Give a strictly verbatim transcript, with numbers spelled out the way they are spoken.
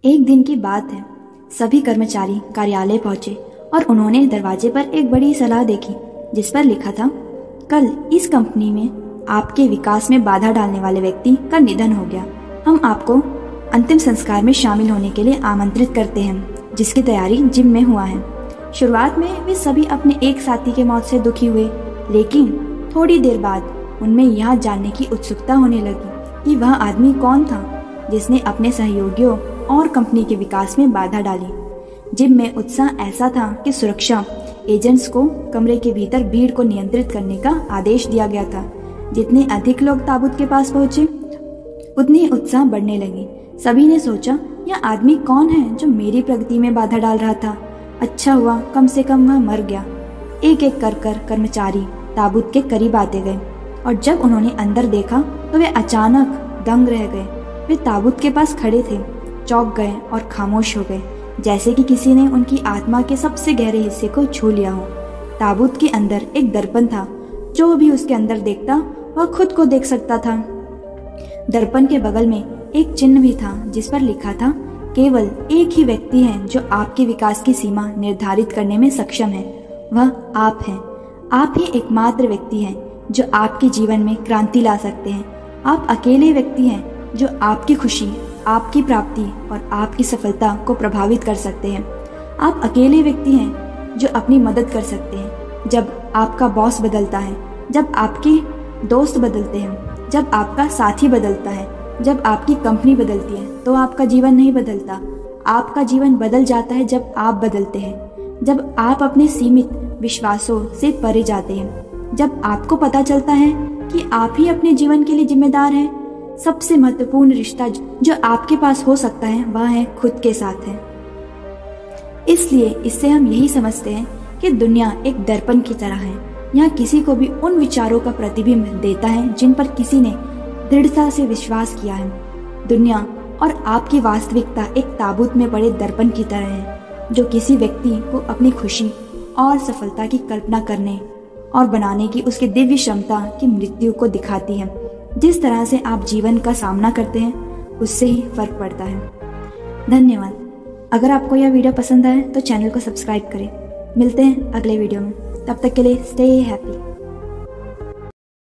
एक दिन की बात है। सभी कर्मचारी कार्यालय पहुंचे और उन्होंने दरवाजे पर एक बड़ी सलाह देखी जिस पर लिखा था, कल इस कंपनी में आपके विकास में बाधा डालने वाले व्यक्ति का निधन हो गया। हम आपको अंतिम संस्कार में शामिल होने के लिए आमंत्रित करते हैं, जिसकी तैयारी जिम में हुआ है। शुरुआत में वे सभी अपने एक साथी के मौत से दुखी हुए, लेकिन थोड़ी देर बाद उनमें यह जानने की उत्सुकता होने लगी कि वह आदमी कौन था जिसने अपने सहयोगियों और कंपनी के विकास में बाधा डाली। जिम में उत्साह ऐसा था कि सुरक्षा एजेंट्स को कमरे के भीतर भीड़ को नियंत्रित करने का आदेश दिया गया था। जितने अधिक लोग ताबूत के पास पहुंचे, उतनी उत्साह बढ़ने लगी। सभी ने सोचा, यह आदमी कौन है जो मेरी प्रगति में बाधा डाल रहा था? अच्छा हुआ कम से कम वह मर गया। एक एक कर कर कर्मचारी ताबूत के करीब आते गए और जब उन्होंने अंदर देखा तो वे अचानक दंग रह गए। वे ताबूत के पास खड़े थे, चौंक गए और खामोश हो गए, जैसे कि किसी ने उनकी आत्मा के सबसे गहरे हिस्से को छू लिया हो। ताबूत के अंदर एक दर्पण था। जो भी उसके अंदर देखता वह खुद को देख सकता था। दर्पण के बगल में एक चिन्ह भी था जिस पर लिखा था, केवल एक ही व्यक्ति है जो आपके विकास की सीमा निर्धारित करने में सक्षम है, वह आप हैं। आप ही एकमात्र व्यक्ति हैं जो आपके जीवन में क्रांति ला सकते हैं। आप अकेले व्यक्ति हैं जो आपकी खुशी, आपकी प्राप्ति और आपकी सफलता को प्रभावित कर सकते हैं। आप अकेले व्यक्ति हैं जो अपनी मदद कर सकते हैं। जब आपका बॉस बदलता है, जब आपके दोस्त बदलते हैं, जब आपका साथी बदलता है, जब आपकी कंपनी बदलती है, तो आपका जीवन नहीं बदलता। आपका जीवन बदल जाता है जब आप बदलते हैं, जब आप अपने सीमित विश्वासों से परे जाते हैं, जब आपको पता चलता है कि आप ही अपने जीवन के लिए जिम्मेदार हैं। सबसे महत्वपूर्ण रिश्ता जो आपके पास हो सकता है वह है खुद के साथ है। इसलिए इससे हम यही समझते हैं कि दुनिया एक दर्पण की तरह है। यहाँ किसी को भी उन विचारों का प्रतिबिंब देता है जिन पर किसी ने दृढ़ता से विश्वास किया है। दुनिया और आपकी वास्तविकता एक ताबूत में पड़े दर्पण की तरह है, जो किसी व्यक्ति को अपनी खुशी और सफलता की कल्पना करने और बनाने की उसकी दिव्य क्षमता की मृत्यु को दिखाती है। जिस तरह से आप जीवन का सामना करते हैं, उससे ही फर्क पड़ता है। धन्यवाद। अगर आपको यह वीडियो पसंद आए तो चैनल को सब्सक्राइब करें। मिलते हैं अगले वीडियो में। तब तक के लिए स्टे हैप्पी।